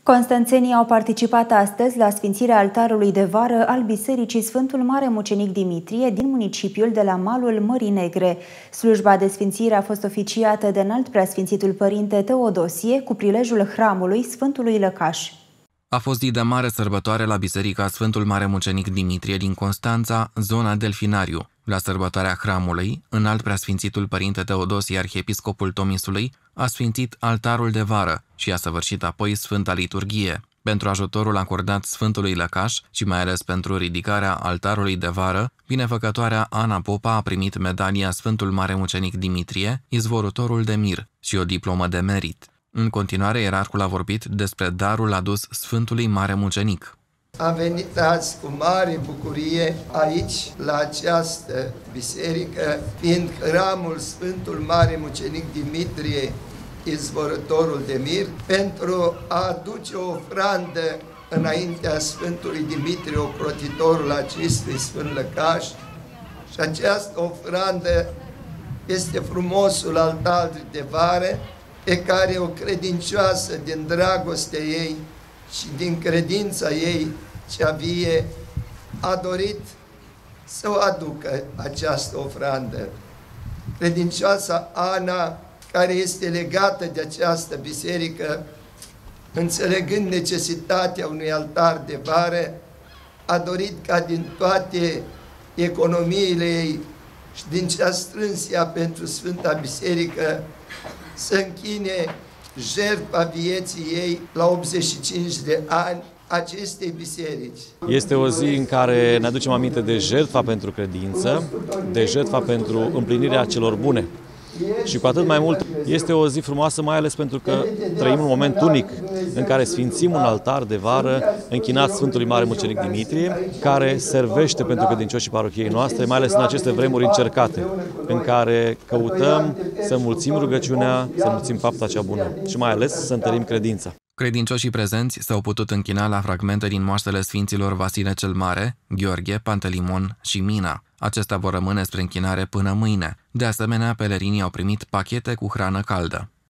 Constanțenii au participat astăzi la sfințirea altarului de vară al Bisericii Sfântul Mare Mucenic Dimitrie din municipiul de la malul Mării Negre. Slujba de sfințire a fost oficiată de Înalt Preasfințitul Părinte Teodosie cu prilejul hramului Sfântului Lăcaș. A fost zi de mare sărbătoare la Biserica Sfântul Mare Mucenic Dimitrie din Constanța, zona Delfinariu. La sărbătoarea hramului, Înalt Preasfințitul Părinte Teodosie, arhiepiscopul Tomisului, a sfințit altarul de vară și a săvârșit apoi Sfânta Liturghie. Pentru ajutorul acordat Sfântului Lăcaș și mai ales pentru ridicarea altarului de vară, binefăcătoarea Ana Popa a primit medalia Sfântul Mare Mucenic Dimitrie, izvorătorul de mir, și o diplomă de merit. În continuare, ierarhul a vorbit despre darul adus Sfântului Mare Mucenic. Am venit azi cu mare bucurie aici, la această biserică, fiind hramul Sfântul Mare Mucenic Dimitrie, izvorătorul de mir, pentru a aduce o ofrandă înaintea Sfântului Dimitrie, ocrotitorul acestui Sfânt Lăcaș. Și această ofrandă este frumosul altar de vară, pe care o credincioasă din dragostea ei și din credința ei cea vie a dorit să o aducă această ofrandă. Credincioasa Ana, care este legată de această biserică, înțelegând necesitatea unui altar de vară, a dorit ca din toate economiile ei și din ce a strâns ea pentru Sfânta Biserică să închine jertfa vieții ei la 85 de ani acestei biserici. Este o zi în care ne aducem aminte de jertfa pentru credință, de jertfa pentru împlinirea celor bune. Și cu atât mai mult este o zi frumoasă, mai ales pentru că trăim un moment unic în care sfințim un altar de vară închinat Sfântului Mare Mucenic Dimitrie, care servește pentru credincioșii parohiei noastre, mai ales în aceste vremuri încercate, în care căutăm să înmulțim rugăciunea, să înmulțim fapta cea bună și mai ales să întărim credința. Credincioșii prezenți s-au putut închina la fragmente din moaștele Sfinților Vasile cel Mare, Gheorghe, Pantelimon și Mina. Acestea vor rămâne spre închinare până mâine. De asemenea, pelerinii au primit pachete cu hrană caldă.